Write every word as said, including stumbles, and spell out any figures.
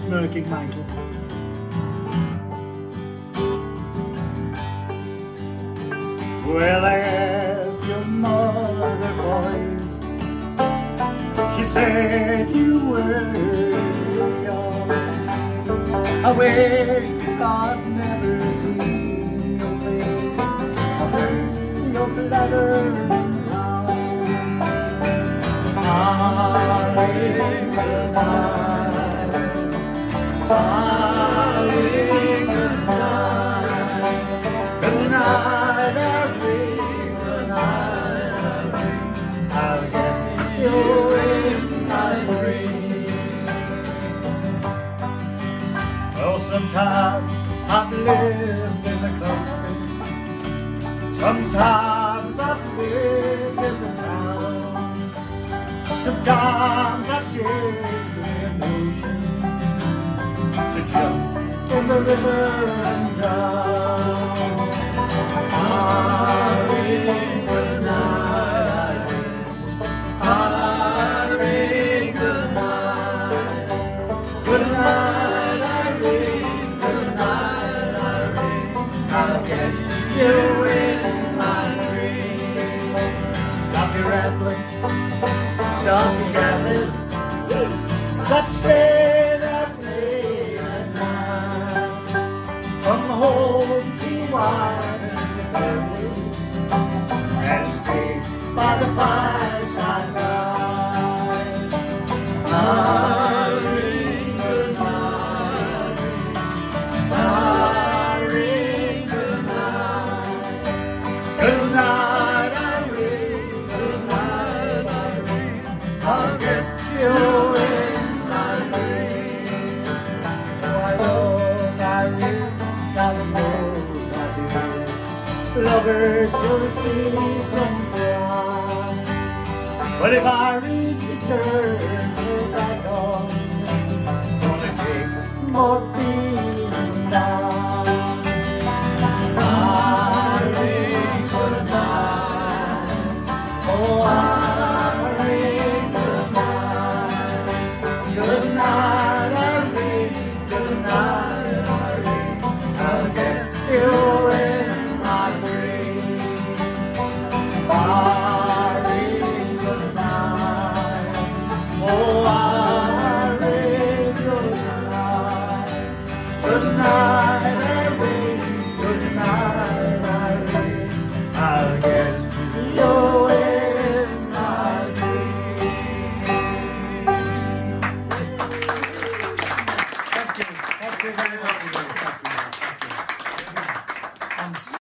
smirking Michael. Well, I asked your mother, boy. She said you were young. I wish I'd never seen your face. I heard your bladder in town. Darling, goodnight. Darling, goodnight. Goodnight, Irene. Goodnight, Irene. I'll get you in my dream. Well, sometimes I've lived in the country. Sometimes I've lived in the town. Sometimes I've chased the ocean to jump in the river and drown. Irene, goodnight. Irene, goodnight. Goodnight, Irene. Goodnight, Irene. I'll get you in my dream. Stop your rattling. Stop your gabbling. Stop staying up late at night. Come home to wine and your family, and stay by the fireside night. Irene, goodnight. Irene, goodnight. Goodnight, Irene. Goodnight, Irene. I'll get you in my dream. Oh, I love Irene, God knows I did. Love her till the sleep and cry. But if Irene turns her back on, gonna take morphine now. Irene, goodnight. Oh, Irene, goodnight. Goodnight, Irene. Goodnight, Irene. I'll get you in my dream. Irene, goodnight. Oh, Irene, goodnight. Goodnight, Irene. Goodnight, Irene. I'll get you in my dream. Thank you. Thank you very much.